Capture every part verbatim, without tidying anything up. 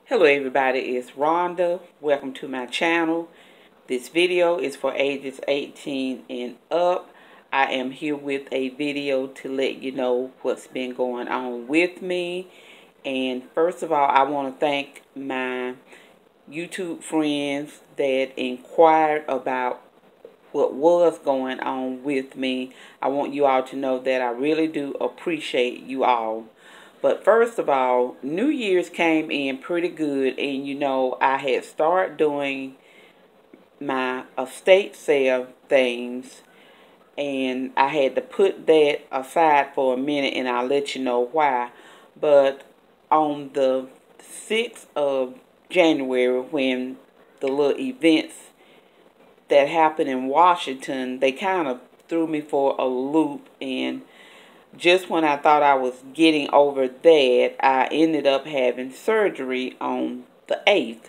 Hello everybody, it's Rhonda. Welcome to my channel. This video is for ages eighteen and up. I am here with a video to let you know what's been going on with me. And first of all, I want to thank my YouTube friends that inquired about what was going on with me. I want you all to know that I really do appreciate you all. But first of all, New Year's came in pretty good, and you know, I had started doing my estate sale things, and I had to put that aside for a minute, and I'll let you know why. But on the sixth of January, when the little events that happened in Washington, they kind of threw me for a loop, and just when I thought I was getting over that, I ended up having surgery on the eighth.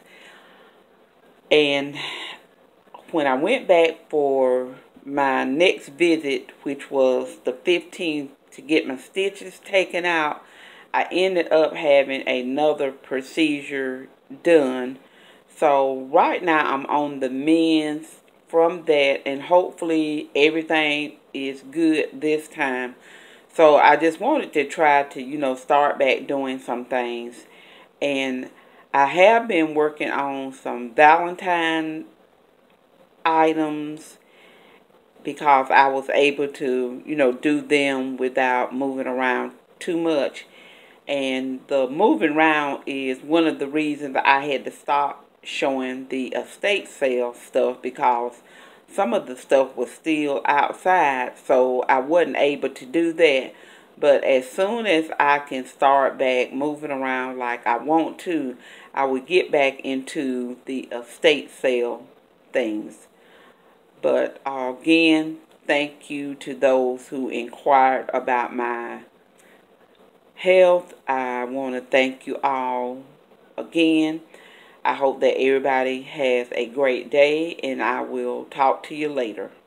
And when I went back for my next visit, which was the fifteenth, to get my stitches taken out, I ended up having another procedure done. So right now I'm on the mends from that, and hopefully everything is good this time. So I just wanted to try to, you know, start back doing some things. And I have been working on some Valentine items because I was able to, you know, do them without moving around too much. And the moving around is one of the reasons that I had to stop showing the estate sale stuff, because some of the stuff was still outside, so I wasn't able to do that. But as soon as I can start back moving around like I want to, I will get back into the estate sale things. But uh, again, thank you to those who inquired about my health. I want to thank you all again. I hope that everybody has a great day, and I will talk to you later.